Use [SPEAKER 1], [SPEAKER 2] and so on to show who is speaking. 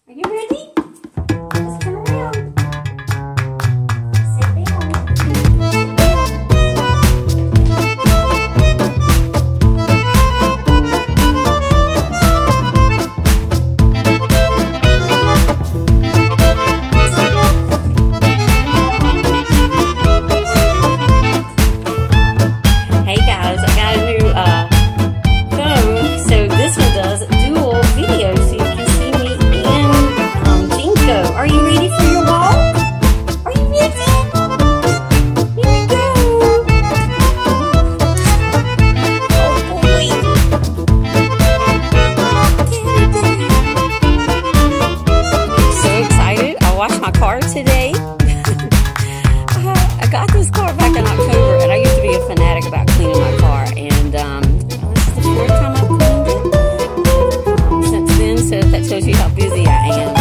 [SPEAKER 1] Are you ready? Let's turn around. Sit down. Hey guys, I got a new phone, so this one does dual video, so you can see me in Jinco. Are you ready for your walk? Are you ready? Here we go. Oh boy. So excited. I washed my car today. I got this car back in October, and I used to be a fanatic about cleaning my car, and this is the fourth time I've cleaned it since then, so that shows you how busy I am.